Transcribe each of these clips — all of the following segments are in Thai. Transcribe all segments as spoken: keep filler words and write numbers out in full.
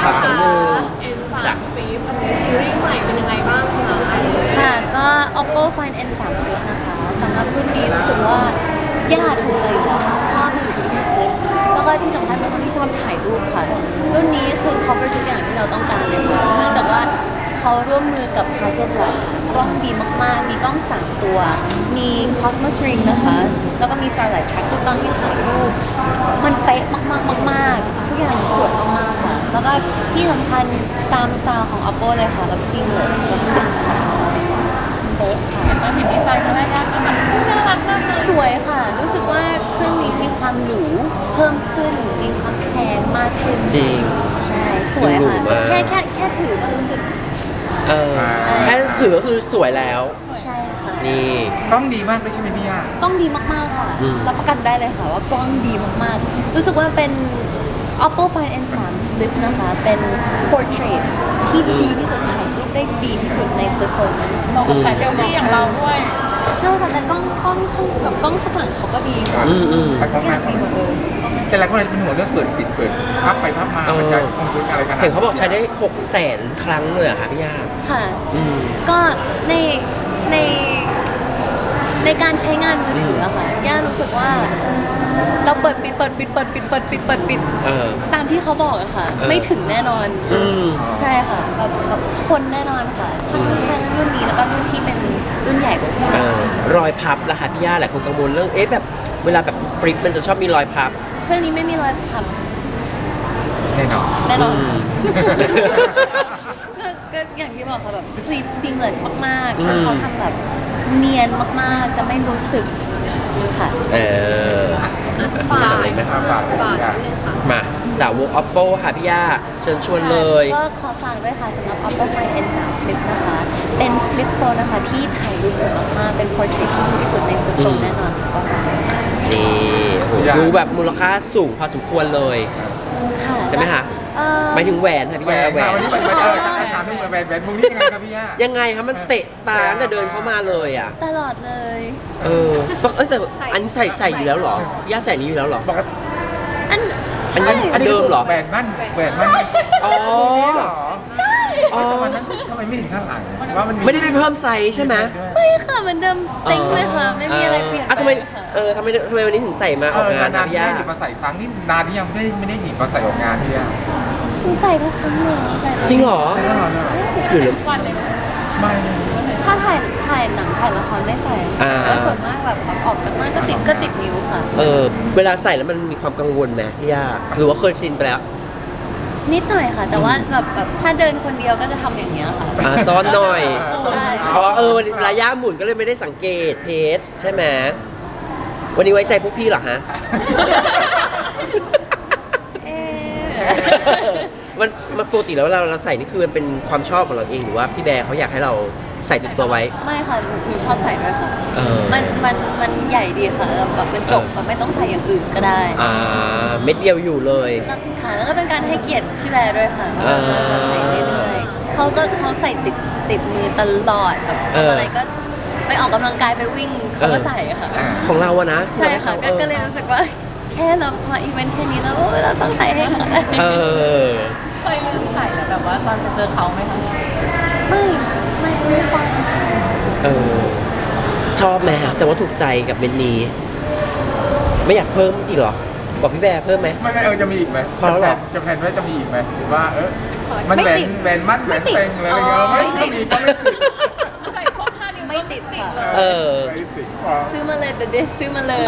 ครับสองหนึ่งจากฟีฟซีรีส์ใหม่เป็นยังไงบ้างคะค่ะก็ Oppo Find เอ็น ทรี Flip นะคะสำหรับรุ่นนี้รู้สึกว่าย่าถูกใจอยู่แล้วค่ะชอบมือถือที่ Flip แล้วก็ที่สำคัญเป็นคนที่ชอบถ่ายรูปค่ะรุ่นนี้คือ cover ทุกอย่างที่เราต้องการเลยค่ะเนื่องจากว่าเขาร่วมมือกับ Hasselblad กล้องดีมากๆมีกล้องสามตัวมี Cosmos Ring นะคะแล้วก็มี Starlight Track ที่ตอนที่ถ่ายรูปมันเป๊ะมากๆมากๆทุกอย่างสวยมากๆค่ะแล้วก็ที่สำคัญตามสไตล์ของ Oppo เลยค่ะแบบ seamless แบบทุกอย่างแบบเป๊ะค่ะตอนเห็นดีไซน์ครั้งแรกก็แบบน่ารักมากเลยสวยค่ะรู้สึกว่าเครื่องนี้มีความหรูเพิ่มขึ้นมีความแพงมากขึ้นจริงใช่สวยค่ะแค่แค่แค่ถือก็รู้สึกเออแค่ถือก็คือสวยแล้วใช่ค่ะนี่กล้องดีมากเลยใช่ไหมพี่ย่ากล้องดีมากๆค่ะรับประกันได้เลยค่ะว่ากล้องดีมากๆรู้สึกว่าเป็น Oppo Find เอ็น ทรี Flip นะคะเป็น portrait ที่ดีที่สุดถ่ายรูปได้ดีที่สุดใน Flip Phone นั้นเหมาะกับสายเซลฟี่อย่างเราด้วยใช่ค่ะแต่กล้องกล้องข้างกับกล้องข้างหลังเขาก็ดีค่ะทุกอย่างดีหมดเลยแต่หลายคนเป็นห่วงเรื่องเปิดปิดเปิดพับไปพับมามันจะคงคุยอะไรกันเห็นเขาบอกใช้ได้หกแสนครั้งเลยอะค่ะพี่ย่าค่ะก็ในในในการใช้งานมือถืออะค่ะย่ารู้สึกว่าเราเปิดปิดเปิดปิดเปิดปิดเปิดปิดเปิดปิดตามที่เขาบอกอะค่ะไม่ถึงแน่นอนใช่ค่ะแบบแบบคนแน่นอนค่ะทั้งทั้งรุ่นนี้แล้วก็รุ่นที่เป็นรุ่นใหญ่กว่ารอยพับละค่ะพี่ย่าหลายคนกังวลเรื่องเอ๊ะแบบเวลาแบบฟลิปมันจะชอบมีรอยพับเครื่องนี้ไม่มีรอยพับแน่นอนแน่นอนก็ก็อย่างที่บอกค่ะแบบซีซีมเลสมากๆแล้วเขาทำแบบเนียนมากๆจะไม่รู้สึกค่ะเออฝากอะไรไหมฝากฝากมาสาวก Oppo ค่ะพี่ย่าเชิญชวนเลยก็ขอฝากด้วยค่ะสำหรับ Oppo Find เอ็น ทรี Flip นะคะเป็น Flip Phone นะคะที่ถ่ายรูปสวยมากๆเป็น portrait ที่ดีที่สุดใน Flip Phone แน่นอนก็ฝากนี่ดูแบบมูลค่าสูงพอสมควรเลยใช่ไหมคะหมายถึงแหวนค่ะพี่ย่าแหวนวันนี้แหวนเออถามเรื่องแหวนแหวนพวกนี้ยังไงครับพี่ย่ายังไงคะมันเตะตาตั้งแต่เดินเข้ามาเลยอ่ะตลอดเลยเออแต่อันใส่ใส่อยู่แล้วหรอย่าใส่นี้อยู่แล้วหรออันอันนี้อันเดิมหรอแหวนมั่นแหวนมั่นอ๋อใช่อ๋อทำไมไม่ถึงข้างหลังว่ามันไม่ได้ไปเพิ่มไซส์ใช่ไหมไม่ค่ะเหมือนเดิมเต็งเลยค่ะไม่มีอะไรเปลี่ยนทำไมเออทำไมทำไมวันนี้ถึงใส่มาออกงานนานๆที่หยิบมาใส่ครั้งนี้นานที่ยังไม่ได้ไม่ได้หยิบมาใส่ออกงานพี่ย่าหนูใส่ทุกครั้งเลยจริงเหรออยู่หรือวันเลยไม่ถ้าถ่ายถ่ายหนังถ่ายละครไม่ใส่ก็ส่วนมากแบบออกจากบ้านก็ติดก็ติดนิ้วค่ะเออเวลาใส่แล้วมันมีความกังวลไหมพี่ย่าหรือว่าเคยชินไปแล้วนิดหน่อยค่ะแต่ว่าแบบแบบถ้าเดินคนเดียวก็จะทำอย่างเงี้ยค่ะอ่าซ้อนหน่อยใช่เพราะเออเวลาย่าหมุนก็เลยไม่ได้สังเกตเพจใช่ไหมวันนี้ไว้ใจพวกพี่เหรอฮะมันมันปกติแล้วเราเราใส่นี่คือมันเป็นความชอบของเราเองหรือว่าพี่แบร์เขาอยากให้เราใส่ติดตัวไว้ไม่ค่ะหนูชอบใส่ด้วยค่ะมันมันมันใหญ่ดีค่ะแบบมันจบมันไม่ต้องใส่อย่างอื่นก็ได้อ่าเม็ดเดียวอยู่เลยค่ะแล้วก็เป็นการให้เกียรติพี่แบร์ด้วยค่ะเราใส่เรื่อยๆเขาก็เขาใส่ติดติดมือตลอดแบบทำอะไรก็ไปออกกำลังกายไปวิ่งเขาก็ใส่ค่ะของเราอะนะใช่ค่ะก็เลยรู้สึกว่าแค่เรามาอีเวนต์แค่นี้แล้วเราต้องใส่ให้เขาได้เออเคยลืมใส่แล้วแบบว่าตอนไปเจอเขาไหมคะไม่ไม่ไม่ค่อยเออชอบไหมฮะแต่ว่าถูกใจกับเมนนี้ไม่อยากเพิ่มอีกเหรอบอกพี่แบร์เพิ่มไหมไม่ไม่เออจะมีอีกไหมพอแล้วหรอจะแพลนไว้จะมีอีกไหมหรือว่าเออมันแบนแบนมัดแบนเต็งเลยอะไรเงี้ยไม่ไม่มีก็ไม่ติดใส่ครบห้านิ้วไม่ติดค่ะเออซื้อมาเลยเดี๋ยวซื้อมาเลย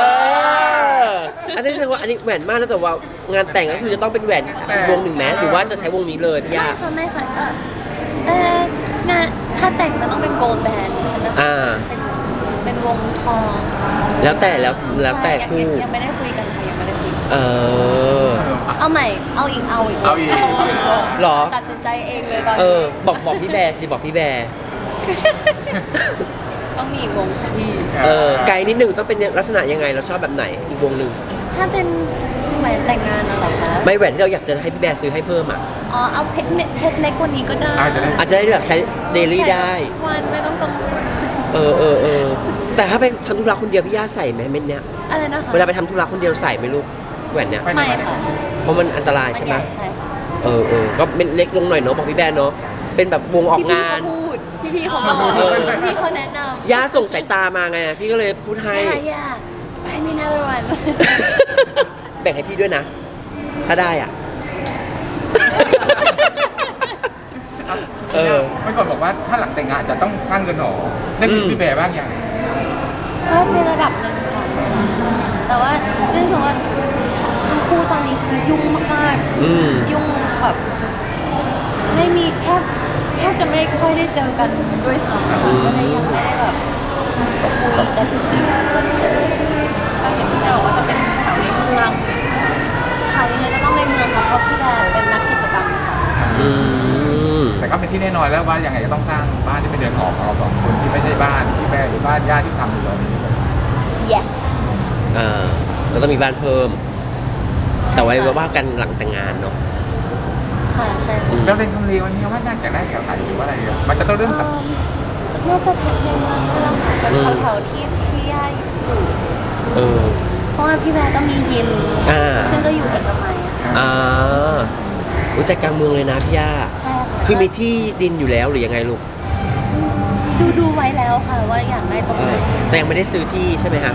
อันนี้แสดงว่าอันนี้แหวนมากนะแต่ว่างานแต่งก็คือจะต้องเป็นแหวนวงหนึ่งแม้หรือว่าจะใช้วงนี้เลยพี่ย่าไม่ค่ะไม่ค่ะเออเอองานถ้าแต่งมันต้องเป็นโกลด์แบนด์ใช่ไหมอ่าเป็นเป็นวงทองแล้วแต่แล้วแล้วแต่คู่ยังไม่ได้คุยกันค่ะยังไม่ได้คุยเออเอาใหม่เอาอีกเอาอีกเอาอีกหรอตัดสินใจเองเลยตอนนี้เออบอกบอกพี่แบร์สิบอกพี่แบร์ต้องมีอีกวงที่เออไกลนิดนึงต้องเป็นลักษณะยังไงเราชอบแบบไหนอีกวงหนึ่งถ้าเป็นแหวนแต่งงานน่ะเหรอคะไม่แหวนที่เราอยากจะให้พี่แบร์ซื้อให้เพิ่มอ่ะอ๋อเอาเพชรเพชรเล็กกว่านี้ก็ได้อาจจะได้แบบใช้เดลี่ได้วันไม่ต้องกังวลเออเออเออแต่ถ้าไปทำธุระคนเดียวพี่ย่าใส่ไหมเม็ดเนี้ยอะไรนะคะเวลาไปทำธุระคนเดียวใส่ไหมลูกแหวนเนี้ยไม่ค่ะเพราะมันอันตรายใช่ไหมใช่เออเออก็เป็นเล็กลงหน่อยเนาะบอกพี่แบร์เนาะเป็นแบบวงออกพี่ๆงานเขาพูดพี่ๆเขาบอกเออพี่ๆเขาแนะนำย่าส่งสายตามาไงพี่ก็เลยพูดให้ย่าย่าไปมีนาวันแบ่งให้พี่ด้วยนะ ถ้าได้อ่ะ เออเมื่อก่อนบอกว่าถ้าหลังแต่งงานจะต้องสร้างเรือนหอได้คุยกับพี่แบร์บ้างยังก็ในระดับหนึ่งค่ะแต่ว่าเนื่องจากว่าทั้งคู่ตอนนี้คือยุ่งมากอืมๆยุ่งแบบไม่มีแทบแทบจะไม่ค่อยได้เจอกันด้วยซ้ำค่ะก็เลยยังไม่ได้แบบคุยกันเราเห็นพี่แบร์บอกว่าจะเป็นแถวในเมืองค่ะยังไงก็ต้องในเมืองค่ะเพราะพี่แบร์เป็นนักกิจกรรมค่ะอืมแต่ก็เป็นที่แน่นอนแล้วว่ายังไงจะต้องสร้างบ้านที่เป็นเรือนหอของเราสองคนที่ไม่ใช่บ้านที่แม่หรือบ้านญาติที่ทำอยู่ตอนนี้ yes อ่าแล้วต้องมีบ้านเพิ่ม แต่ไว้ว่ากันหลังแต่งงานเนาะค่ะใช่ค่ะแล้วเรื่องคำเรียนวันนี้ว่าน่าจะได้แถวไหนหรือว่าอะไรอ่ะมันจะต้องเริ่มเอ่จากอน่าจะแถวในเมืองนี่แหละค่ะเป็นแถวๆที่ที่ย่าอยู่เออเพราะว่าพี่แบร์ก็มียิมอ่าซึ่งก็อยู่เอกมัยอะค่ะอ่ารู้ใจกลางเมืองเลยนะพี่ย่าใช่ค่ะคือมีที่ดินอยู่แล้วหรือยังไงลูกดูดูไว้แล้วค่ะว่าอยากได้ตรงเอไหนอแต่ยังไม่ได้ซื้อที่ใช่ไหมฮะ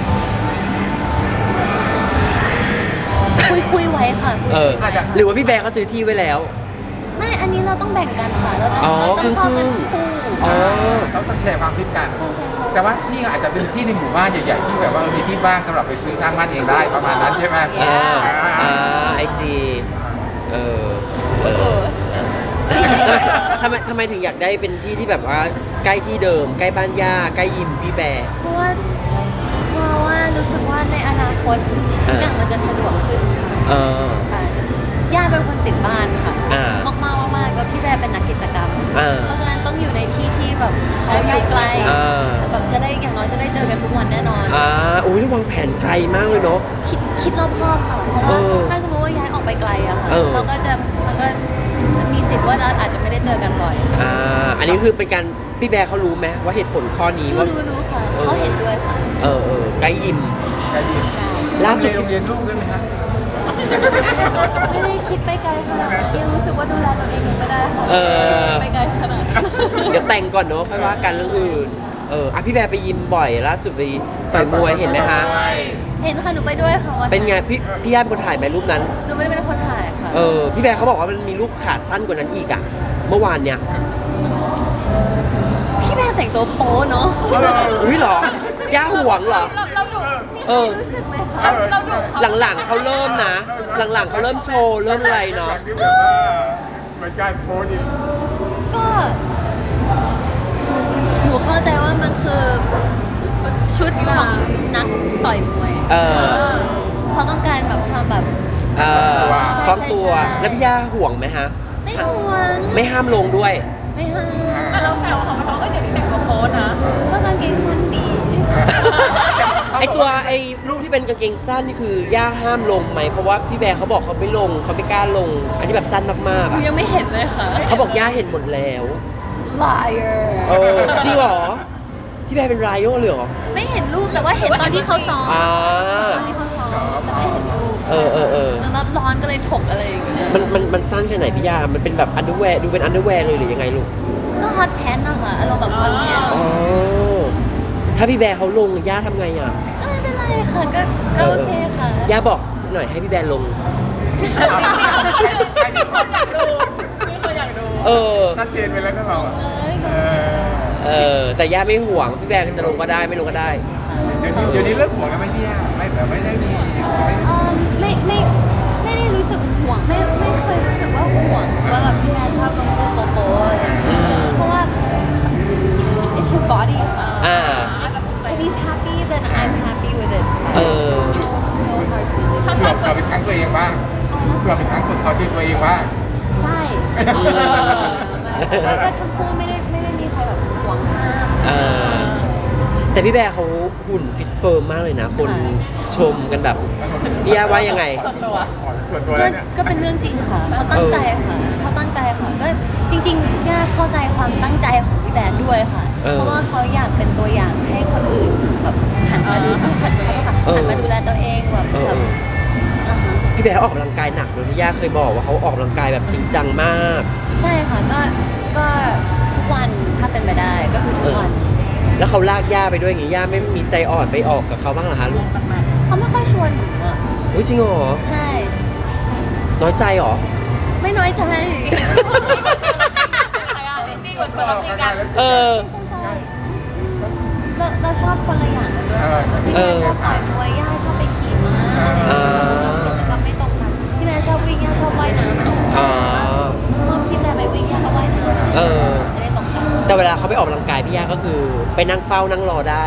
คุยคุยไว้ค่ะคุยเออคุยไว้ค่ะหรือว่าพี่แบร์เขาซื้อที่ไว้แล้วไม่อันนี้เราต้องแบ่งกันค่ะเราต้องอ๋อเราต้องชอบกันครึ่ทั้งงๆคู่อ๋อเราต้องแชร์ความคิดกันใช่ใช่ใช่แต่ว่าที่อาจจะเป็นที่ในหมู่บ้านใหญ่ๆที่แบบว่ามีที่บ้านสำหรับไปซื้อสร้างบ้านเองได้ประมาณนั้นใช่ไหมอ่าอ่าไอซีเออเอเอออทำไมทำไมถึงอยากได้เป็นที่ที่แบบว่าใกล้ที่เดิม ใกล้บ้านย่าใกล้ยิมพี่แบร์เพราะว่าเพราะว่ารู้สึกว่าในอนาคตทุกอย่างมันจะสะดวกขึ้นค่ะเออค่ะย่าเป็นคนติดบ้านค่ะอ่ามากมากๆมากๆแล้วพี่แบร์เป็นนักกิจกรรมอ่าเพราะฉะนั้นต้องอยู่ในที่ที่แบบเขาอยู่ไกลอ่าแบบจะได้อย่างน้อยจะได้เจอกันทุกวันแน่นอนอ่าอุ้ยนี่วางแผนไกลมากเลยเนาะคิดคิดรอบคอบค่ะ เพราะว่าเออถ้าสมมติว่าย้ายออกไปไกลอะค่ะเออเราก็จะมันก็มีสิทธิ์ว่าเราอาจจะไม่ได้เจอกันบ่อยอ่า อันนี้คือเป็นการพี่แบร์เขารู้ไหมว่าเหตุผลข้อนี้รู้ว่ารู้รู้ค่ะเออเขาเห็นด้วยค่ะเออเออใกล้ยิมใช่ดีใช่ใช่ล่าสุดโรงเรียนลูกด้วยไหมครับไม่ได้คิดไปไกลขนาดนั้นยังรู้สึกว่าดูแลตัวเองยังไม่ได้ค่ะเออไม่ได้คิดไปไกลขนาดนั้นเดี๋ยวแต่งก่อนเนาะค่อยว่ากันเรื่องอื่น เอออ่ะพี่แบร์ไปยิมบ่อยล่าสุดไปต่อยมวยเห็นไหมฮะเห็นค่ะหนูไปด้วยค่ะวันเป็นไงพี่พี่ย่าเป็นคนถ่ายไหมรูปนั้นหนูไม่ได้เป็นคนถ่ายค่ะเออพี่แบร์เขาบอกว่ามันมีรูปขาสั้นกว่านั้นอีกอะเมื่อวานเนี่ยพี่แม่แต่งตัวโป๊เนาะอุ้ยเหรอย่าห่วงเหรอเราเราดูมีเอใครอรู้สึกไหมคะเราเราดูเขาหลังๆเขาเริ่มนะ หลังๆเขาเริ่มโชว์เริ่มอะไรเนาะที่แบบว่าเหมือนการโพสต์อีกก็หนูหนูเข้าใจว่ามันคือชุดของนักต่อยมวยเออเขาต้องการแบบความแบบเออใช่คล้องตัวใช่ใช่แล้วพี่ย่าห่วงไหมฮะไม่ห่วงไม่ห้ามลงด้วยไม่ห้ามแต่เราแซวเขาเขาก็เดี๋ยวนี้แต่งตัวโค้ดนะก็กางเกงสั้นดีไอตัวไอรูปที่เป็นกางเกงสั้นนี่คือย่าห้ามลงไหมเพราะว่าพี่แบร์เขาบอกเขาไม่ลงเขาไม่กล้าลง อันที่แบบสั้นมากๆหนูอะยังไม่เห็นเลยค่ะเขาบอกย่าเห็นหมดแล้ว liar เออจริงเหรอพี่แบร์เป็นไรโอเลยเหรอไม่เห็นรูปแต่ว่าเห็นตอนที่เขาซ้อมอ่าตอนที่เขาซ้อมแต่ไม่เห็นรูปเออเออเออแล้วร้อนก็เลยถกอะไรอย่างเงี้ยมันมันมันสั้นแค่ไหนพี่ยา มันเป็นแบบอันเดอร์แวร์ดูเป็นอันเดอร์แวร์เลยหรือยังไงลูกก็ฮอตแพนนะคะอารมณ์แบบฮอตแพนอ๋อ ถ้าพี่แบร์เขาลงย่าทำไงอ่ะก็ไม่เป็นไรค่ะก็ก็โอเคค่ะย่าบอกหน่อยให้พี่แบร์ลงดูนี่คนอยากดูเออชัดเจนไปแล้วนะเราอะเลยเออเออ แต่ย่าไม่ห่วง พี่แบร์จะลงก็ได้ไม่ลงก็ได้เดี๋ยวนี้เดี๋ยวนี้เลิกห่วงแล้วไหมพี่ย่าไม่แบบไม่ได้มีไม่เอ่อไม่ไม่ไม่ได้รู้สึกห่วงไม่ไม่เคยรู้สึกว่าห่วงว่าแบบพี่แพรชอบลงรูปโป๊ะๆอะไรอย่างเงี้ยเพราะว่า it's his body ค่ะอ่า if he's happy then I'm happy with it ค่ะเออ no no hard feelings เผื่อเราเป็นครั้งตัวเองบ้างเผื่อเป็นครั้งคนเขาที่ตัวเองบ้างใช่อืมก็ก็ทั้งคู่ไม่ได้ไม่ได้มีใครแบบห่วงห้ามเออแต่พี่แบร์เขาหุ่นฟิตเฟิร์มมากเลยนะ คนชมกันแบบพี่ย่าว่ายังไงส่วนตัวส่วนตัวก็แล้วเนี่ยก็เป็นเรื่องจริงค่ะเขาตั้งใจค่ะเขาตั้งใจค่ะก็จริงๆย่าเข้าใจความตั้งใจของพี่แบรนด์ด้วยค่ะเออเพราะว่าเขาอยากเป็นตัวอย่างให้คนอื่นแบบหันมาดูหันหันหันมาดูแลตัวเองแบบเออแบบเอออ่าฮะพี่แบร์ออกกำลังกายหนักเลยพี่ย่าเคยบอกว่าเขาออกกำลังกายแบบจริงจังมากใช่ค่ะก็ก็ทุกวันถ้าเป็นไปได้ก็คือทุกวันแล้วเขาลากย่าไปด้วยอย่างงี้ย่าไม่มีใจอ่อนไปออกกับเขาบ้างเหรอคะลูกเขาไม่ค่อยชวนหนูอ่ะอุ้ยจริงเหรอใช่น้อยใจเหรอไม่น้อยใจดีกว่าชวนเราตีกันเออใช่ใช่เราเราชอบคนละอย่างกันด้วยค่ะพี่เอแม่อชอบต่อยมวยย่าชอบไปขี่ม้าอ่ากิจกรรมไม่ตรงกันพี่แม่ชอบวิ่งย่าชอบว่ายน้ำอะอ่าเมื่อพี่แม่ไปวิ่งย่าก็ว่ายน้ำเออไม่ได้ตรงกันแต่เวลาเขาไปออกกำลังกายพี่ย่าก็คือไปนั่งเฝ้านั่งรอได้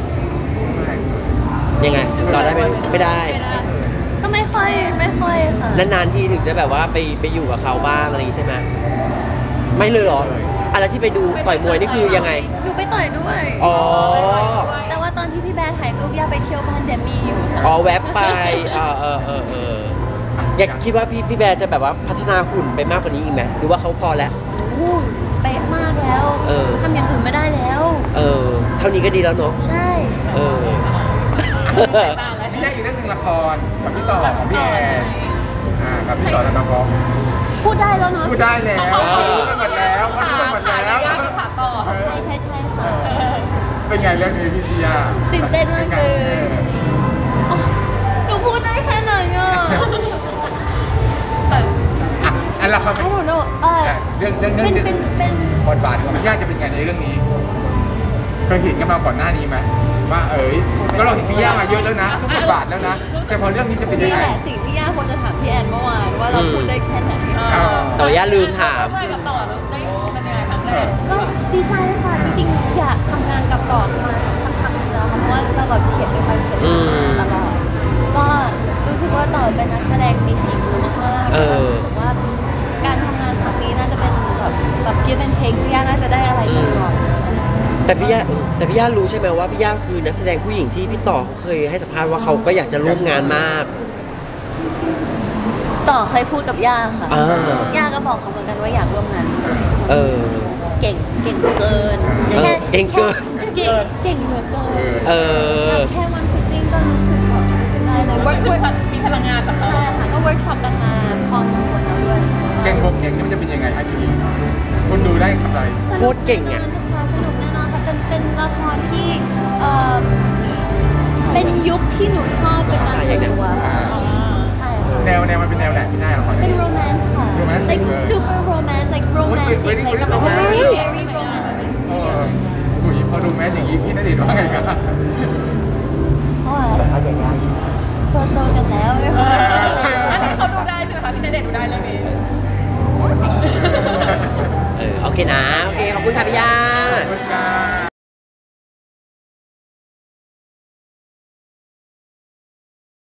ยังไงรอได้ไหมไม่ได้ก็ไม่ค่อยไม่ค่อยค่ะนานๆทีถึงจะแบบว่าไปไปอยู่กับเขาบ้างอะไรอย่างงี้ใช่ไหมไม่เลยเหรออะไรที่ไปดูต่อยมวยนี่คือยังไงหนูไปต่อยด้วยอ๋อแต่ว่าตอนที่พี่แบร์ถ่ายรูปย่าไปเที่ยวบ้านแดนนี่อยู่ค่ะอ๋อแวบไปเออเออเออเอออยากคิดว่าพี่พี่แบร์จะแบบว่าพัฒนาหุ่นไปมากกว่านี้อีกไหมหรือว่าเขาพอแล้วอู้เป๊ะมากแล้วเออทำอย่างอื่นไม่ได้แล้วเออ เท่านี้ก็ดีแล้วเนาะใช่เออพี่แยกอีกเรื่องหนึงละครกับพี่ต่อของพี่แอนอ่ากับพี่ต่อธนาพรพูดได้แล้วเนาะพูดได้แล้วเขารู้กันหมดแล้วเขารู้กันหมดแล้วขาต่อใช่ใช่ใช่ค่ะเป็นไงเรื่องนี้พี่ทิยาตื่นเต้นมากเลย อ๋อหนูพูดได้แค่ไหนอ่ะอ่ะอันละคร I don't know เออเรื่องเรื่องเรื่เป็องนเป็นเป็นบทบาทของพี่ยาจะเป็นไงในเรื่องนี้เคยเห็นกันมาก่อนหน้านี้ไหมว่าเอ๋ยก็เราเห็นพี่ยามาเยอะแล้วนะทุกบทบาทแล้วนะแต่พอเรื่องนี้จะเป็นยังนี่ไงแหละสิ่งที่ย่าควรจะถามพี่แอนเมื่อวานว่าเราพูดได้แค่ไหนแต่ว่าย่าลืมถามด้วยกับต่อได้เป็นยังไงครั้งแรกก็ดีใจค่ะ จริงๆ อยากทำงานกับต่อมาสักพักหนึงแล้วค่ะเพราะว่าเราแบบเฉียดกันไปเฉียดกันมาตลอดก็รู้สึกว่าต่อเป็นนักแสดงมีฝีมือมากๆเอแล้วก็อรู้สึกว่าการทำงานครั้งนี้น่าจะเป็นแบบแบบ give and take พี่ย่าน่าจะได้อะไรจากต่อแต่พี่ย่าแต่พี่ย่ารู้ใช่ไหมว่าพี่ย่าคือนักแสดงผู้หญิงที่พี่ต่อเขาเคยให้สัมภาษณ์ว่าเขาก็อยากจะร่วมงานมากต่อเคยพูดกับย่าค่ะอ่าย่าก็บอกเขาเหมือนกันว่าอยากร่วมงานด้วยเออเก่งเก่งเกินเออเก่งเกินเก่งเก่งเหลือเกินเออแบบแค่วันฟิตติ้งก็รู้สึกแบบรู้สึกได้เลยเวิว่าร์กเวิร์กมีพลังงานจากเขาใช่ค่ะก็เวิร์กช็อปกันมาพอสมควรแล้วด้วยเก่งบกเก่งนี่มันจะเป็นยังไงไอ้ทีนี้คนดูได้กำไรโคตรเก่งอะสนุกแน่นอนค่ะสนุกแน่นอนค่ะจะเป็นละครที่เอิ่มเป็นยุคที่หนูชอบเป็นการส่วนตัวค่ะใช่ค่ะแนวแนวมันเป็นแนวไหนพี่ได้ละครเป็นนี้ romance ค่ะ Romantic like เลย super romance like romantic very like good romance very very romantic เอออุ้ยพอดูแมสอย่างนี้พี่ณเดชน์ว่าไงครับเพราะว่าโตโตๆกันแล้วไม่ค่อยอันนี้เขาดูได้ใช่ไหมคะพี่ณเดชน์ดูได้เรื่องนี้เออโอเคนะ โอเค ขอบคุณค่ะพี่ย่าขอบคุณครับ